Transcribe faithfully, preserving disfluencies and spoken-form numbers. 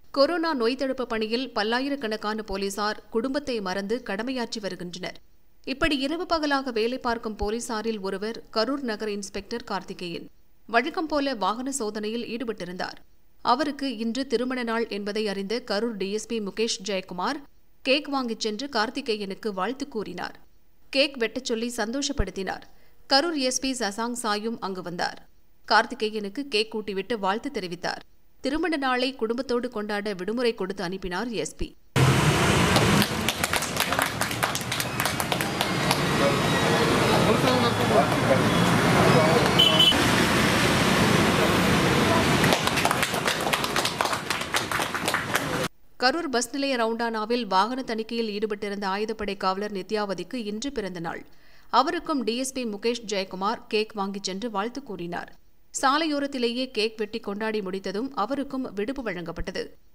Corona நோய் தடுப்பு பணியில் பல்லாயிரக்கணக்கான போலீசார் குடும்பத்தை மறந்து கடமையாற்றி வருகின்றனர். இப்படி இரவு பகலாக வேலை பார்க்கும் போலீசாரில் ஒருவர் கரூர் நகர இன்ஸ்பெக்டர் கார்த்திகேயன். வழக்கம் போல வாகன சோதனையில் ஈடுபட்டிருந்தார். அவருக்கு இன்று திருமண நாள் என்பதை அறிந்த கரூர் டிஎஸ்பி முகேஷ் ஜெயக்குமார் கேக் வாங்கிச் சென்று கார்த்திகேயனுக்கு வாழ்த்து கூறினார். கேக் வெட்டச் சொல்லி சந்தோஷப்படுத்தினார். கரூர் எஸ்பி சசாங் சாயும் அங்கு வந்தார். கார்த்திகேயனுக்கு கேக் கூட்டிவிட்டு வாழ்த்து தெரிவித்தார். திருமண நாளை குடும்பத்தோடு கொண்டாட விடுமுறை கொடுத்து அனுப்பினார் எஸ்பி. கரூர் பஸ் நிலைய ரவுண்டானாவில் வாகன தணிக்கையில் ஈடுபட்டிருந்த ஆயுதப்படை காவலர் நித்யாவதிக்கு இன்று பிறந்த நாள். அவருக்கும் டிஎஸ்பி முகேஷ் ஜெயக்குமார் கேக் வாங்கிச் சென்று வாழ்த்து கூறினார். சாலையோரத்திலேயே கேக் வெட்டி கொண்டாடி முடித்ததும் அவருக்கும் விடுப்பு வழங்கப்பட்டது.